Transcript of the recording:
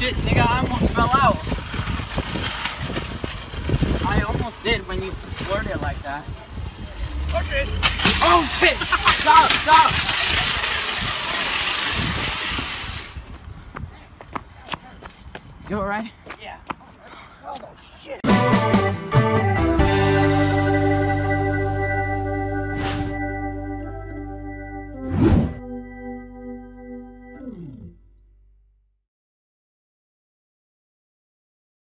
shit, nigga, I almost fell out. I almost did when you worded it like that. Okay. Oh shit! Stop, stop! You alright? Yeah. Oh shit.